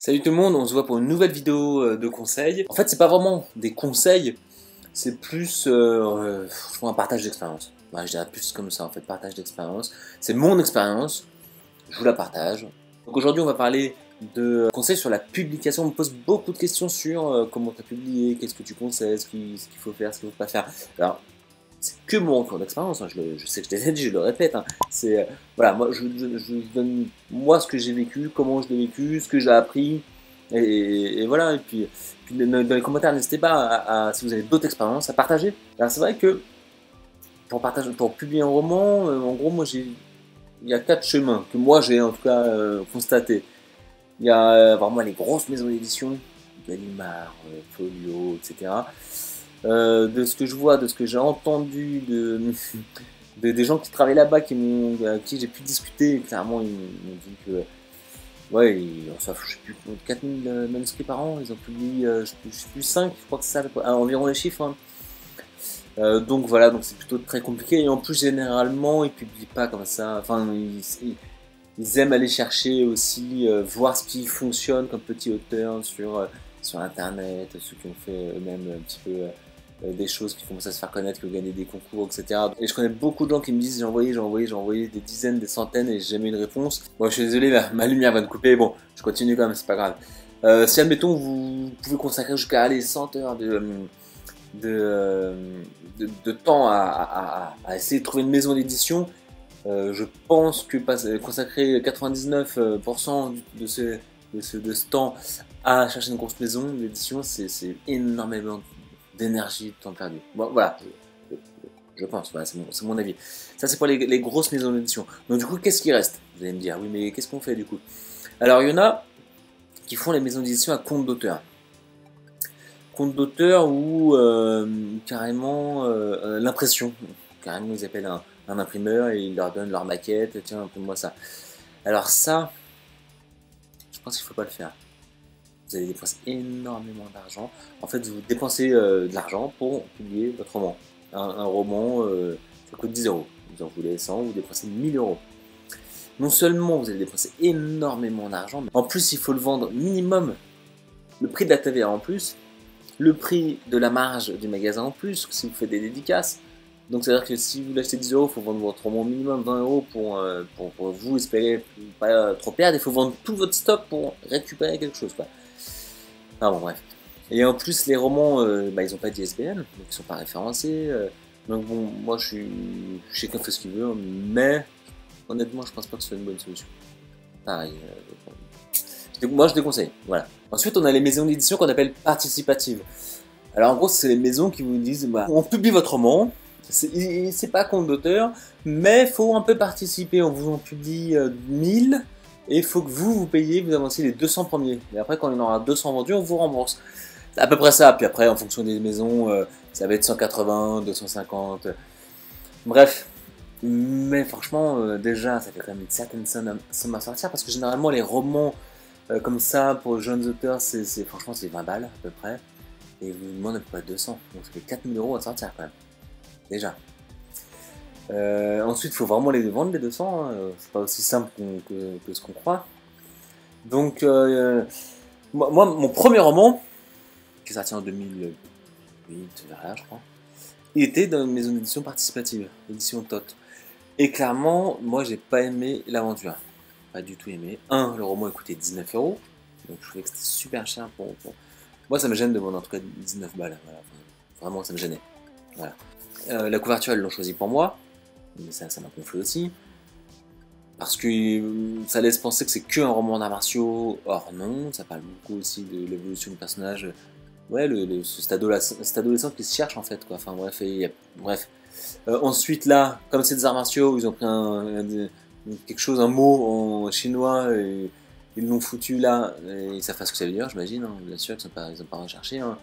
Salut tout le monde, on se voit pour une nouvelle vidéo de conseils. En fait, c'est pas vraiment des conseils, c'est plus un partage d'expérience. Ouais, je dirais plus comme ça en fait, partage d'expérience. C'est mon expérience, je vous la partage. Donc aujourd'hui, on va parler de conseils sur la publication. On me pose beaucoup de questions sur comment tu as publié, qu'est-ce que tu conseilles, ce qu'il faut faire, ce qu'il ne faut pas faire. Alors, c'est que mon retour d'expérience, hein. Je sais que je l'ai dit, je le répète. Hein. C'est voilà, moi je donne moi ce que j'ai vécu, comment je l'ai vécu, ce que j'ai appris, et voilà. Et puis dans les commentaires, n'hésitez pas si vous avez d'autres expériences, à partager. Alors c'est vrai que pour publier un roman, en gros, il y a 4 chemins que moi j'ai en tout cas constaté. Il y a vraiment les grosses maisons d'édition, Gallimard, Folio, etc. De ce que je vois, de ce que j'ai entendu, des gens qui travaillent là-bas, avec qui j'ai pu discuter, clairement ils m'ont dit que ouais, ils reçoivent, je sais plus, 4000 manuscrits par an, ils en publient, je sais plus 5, je crois que c'est ça, environ les chiffres. Hein. Donc voilà, donc c'est plutôt très compliqué, et en plus généralement ils publient pas comme ça, enfin ils aiment aller chercher aussi, voir ce qui fonctionne comme petit auteur sur internet, ceux qui ont fait eux-mêmes un petit peu des choses qui commencent à se faire connaître, qui ont gagné des concours, etc. Et je connais beaucoup de gens qui me disent j'ai envoyé des dizaines, des centaines et j'ai jamais eu de réponse. Moi je suis désolé, ma lumière va me couper, bon, je continue quand même, c'est pas grave. Si admettons vous pouvez consacrer jusqu'à 100 heures de temps à essayer de trouver une maison d'édition, je pense que consacrer 99% de ce temps à chercher une grosse maison d'édition, c'est énormément d'énergie, de temps perdu. Bon, voilà, je pense, voilà, c'est mon avis. Ça, c'est pour les grosses maisons d'édition. Donc, du coup, qu'est-ce qui reste? Vous allez me dire, oui, mais qu'est-ce qu'on fait du coup? Alors, il y en a qui font les maisons d'édition à compte d'auteur. Compte d'auteur ou carrément l'impression. Carrément, ils appellent un imprimeur et ils leur donnent leur maquette. Tiens, imprime-moi ça. Alors, ça, je pense qu'il ne faut pas le faire. Vous allez dépenser énormément d'argent. En fait, vous dépensez de l'argent pour publier votre roman. Un roman, ça coûte 10 euros. Vous en voulez 100, vous dépensez 1000 euros. Non seulement vous allez dépenser énormément d'argent, mais en plus, il faut le vendre minimum le prix de la TVA en plus, le prix de la marge du magasin en plus, si vous faites des dédicaces. Donc, c'est-à-dire que si vous l'achetez 10 euros, il faut vendre votre roman minimum 20 euros pour vous espérer pas trop perdre. Il faut vendre tout votre stock pour récupérer quelque chose, quoi. Ah bon, bref. Et en plus, les romans, ils n'ont pas d'ISBN, donc ils sont pas référencés. Donc bon, moi, chacun fait ce qu'il veut, mais honnêtement, je pense pas que ce soit une bonne solution. Pareil. Moi, je déconseille. Voilà. Ensuite, on a les maisons d'édition qu'on appelle participatives. Alors, en gros, c'est les maisons qui vous disent, on publie votre roman, c'est pas compte d'auteur, mais il faut un peu participer. On vous en publie 1000. Et il faut que vous payiez, vous avanciez les 200 premiers. Et après, quand il y en aura 200 vendus, on vous rembourse. C'est à peu près ça. Puis après, en fonction des maisons, ça va être 180, 250. Bref. Mais franchement, déjà, ça fait quand même une certaine somme à sortir. Parce que généralement, les romans comme ça, pour jeunes auteurs, franchement, c'est 20 balles à peu près. Et ils vous demandent à peu près 200. Donc ça fait 4000 euros à sortir quand même. Déjà. Ensuite, il faut vraiment les vendre les 200, hein. C'est pas aussi simple que ce qu'on croit. Donc, moi, mon premier roman, qui est sorti en 2008, voilà, je crois, il était dans une maison d'édition participative, édition TOT. Et clairement, moi, j'ai pas aimé l'aventure. Pas du tout aimé. Le roman coûtait 19 euros, donc je trouvais que c'était super cher pour... Moi, ça me gêne de vendre en tout cas 19 balles. Voilà. Vraiment, ça me gênait. Voilà. La couverture, ils l'ont choisi pour moi. Mais ça m'a gonflé aussi. Parce que ça laisse penser que c'est que un roman d'arts martiaux. Or non, ça parle beaucoup aussi de l'évolution du personnage. Ouais, cet adolescent qui se cherche en fait, quoi. Enfin bref, bref. Ensuite là, comme c'est des arts martiaux, ils ont pris quelque chose, un mot en chinois, et ils l'ont foutu là, et ils savent pas ce que ça veut dire, j'imagine, hein. Bien sûr qu'ils n'ont pas recherché. Hein.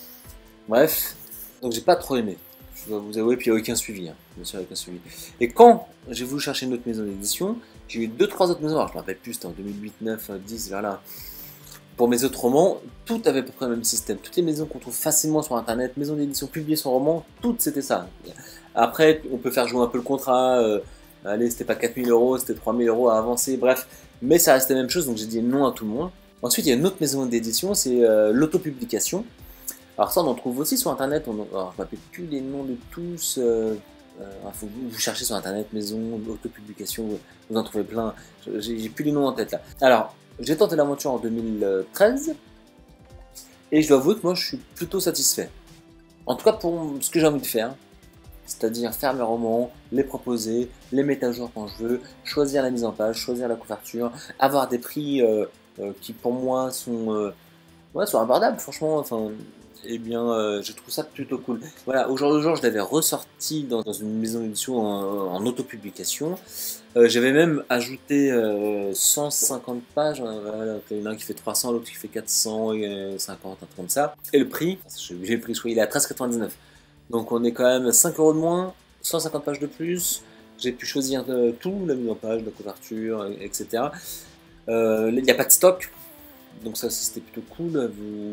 Bref, donc j'ai pas trop aimé. Je dois vous avouer, puis il n'y a aucun suivi, hein. Bien sûr, aucun suivi. Et quand j'ai voulu chercher une autre maison d'édition, j'ai eu 2-3 autres maisons, alors je me rappelle plus, c'était en 2008, 9, 10, vers là. Pour mes autres romans, tout avait à peu près le même système. Toutes les maisons qu'on trouve facilement sur internet, maison d'édition, publier son roman, toutes c'était ça. Après, on peut faire jouer un peu le contrat, allez, c'était pas 4000 euros, c'était 3000 euros à avancer, bref. Mais ça restait la même chose, donc j'ai dit non à tout le monde. Ensuite, il y a une autre maison d'édition, c'est l'autopublication. Alors ça, on en trouve aussi sur Internet. Alors, je ne me rappelle plus les noms de tous. Faut vous cherchez sur Internet, maison, autopublication, vous en trouvez plein. J'ai plus les noms en tête là. Alors, j'ai tenté l'aventure en 2013. Et je dois avouer que moi, je suis plutôt satisfait. En tout cas, pour ce que j'ai envie de faire. C'est-à-dire faire mes romans, les proposer, les mettre à jour quand je veux, choisir la mise en page, choisir la couverture, avoir des prix qui pour moi sont abordables, franchement. Enfin, eh bien, je trouve ça plutôt cool. Voilà, au jour le jour, je l'avais ressorti dans une maison d'édition en autopublication. J'avais même ajouté 150 pages, voilà, il y en a un qui fait 300, l'autre qui fait 450, un truc comme ça. Et le prix, j'ai le prix, il est à 13,99 €. Donc on est quand même 5 € de moins, 150 pages de plus. J'ai pu choisir tout, la mise en page, la couverture, etc. Il n'y a pas de stock, donc ça c'était plutôt cool.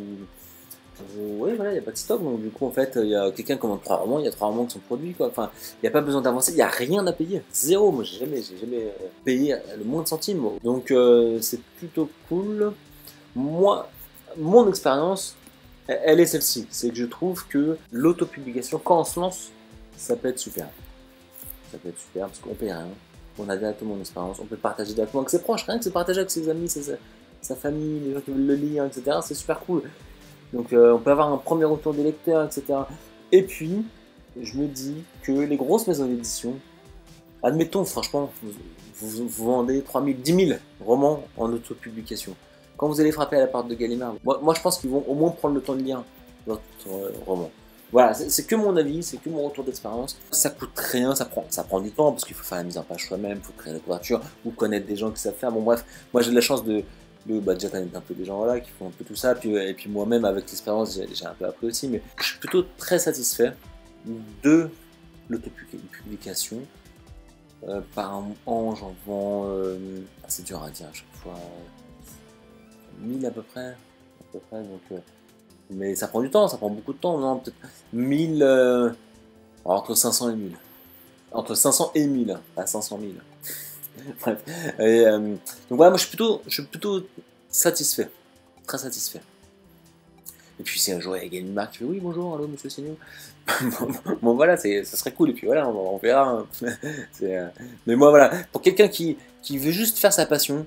Oui, voilà, il n'y a pas de stock, donc du coup en fait il y a quelqu'un qui commande 3 romans, il y a 3 romans qui sont produits, quoi. Enfin, il n'y a pas besoin d'avancer, il n'y a rien à payer, zéro. Moi j'ai jamais payé le moins de centimes. Donc c'est plutôt cool. Moi, mon expérience, elle est celle-ci, c'est que je trouve que l'autopublication, quand on se lance, ça peut être super. Ça peut être super parce qu'on paye rien, on a directement une expérience, on peut partager directement avec ses proches, rien que c'est partager avec ses amis, sa famille, les gens qui veulent le lire, etc. C'est super cool. Donc on peut avoir un premier retour des lecteurs, etc. Et puis, je me dis que les grosses maisons d'édition, admettons franchement, vous vendez 3000, 10 000 romans en autopublication. Quand vous allez frapper à la porte de Gallimard, moi je pense qu'ils vont au moins prendre le temps de lire votre roman. Voilà, c'est que mon avis, c'est que mon retour d'expérience. Ça coûte rien, ça prend du temps parce qu'il faut faire la mise en page soi-même, il faut créer la couverture, ou connaître des gens qui savent faire. Bon bref, moi j'ai de la chance de déjà connaître un peu des gens là qui font un peu tout ça, et puis moi-même avec l'expérience j'ai un peu appris aussi, mais je suis plutôt très satisfait de l'autopublication. Par an, j'en vends, c'est dur à dire à chaque fois, 1000 à peu près, donc, mais ça prend du temps, ça prend beaucoup de temps, non, peut-être 1000, entre 500 et 1000, entre 500 et 1000, pas 500 000. Bref, donc voilà, moi je suis plutôt satisfait, très satisfait. Et puis si un jour il y a Gallimard qui fait oui bonjour, allô monsieur Seignou, bon voilà, ça serait cool, et puis voilà, on verra. Mais moi voilà, pour quelqu'un qui veut juste faire sa passion,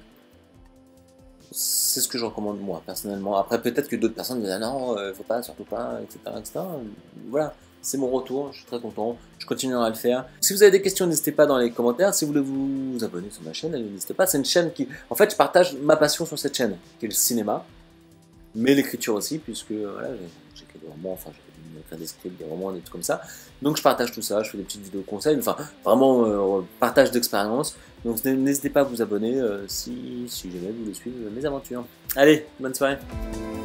c'est ce que je recommande moi personnellement. Après peut-être que d'autres personnes disent ah non, faut pas, surtout pas, etc. Voilà, c'est mon retour, je suis très content, je continuerai à le faire. Si vous avez des questions, n'hésitez pas dans les commentaires. Si vous voulez vous abonner sur ma chaîne, n'hésitez pas. C'est une chaîne qui, en fait, je partage ma passion sur cette chaîne, qui est le cinéma, mais l'écriture aussi, puisque voilà, j'écris des romans, enfin j'écris des scripts, des romans, des trucs comme ça. Donc je partage tout ça, je fais des petites vidéos conseils, enfin vraiment partage d'expérience. Donc n'hésitez pas à vous abonner si jamais vous voulez suivre mes aventures. Allez, bonne soirée.